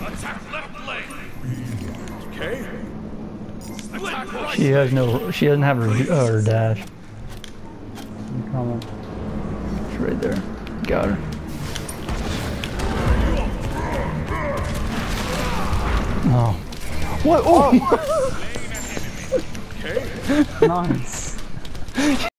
Attack left lane. Okay. Attack right. She has no. She doesn't have her dash. I'm coming. It's right there. Got her. Oh. What? Oh! Okay. Nice.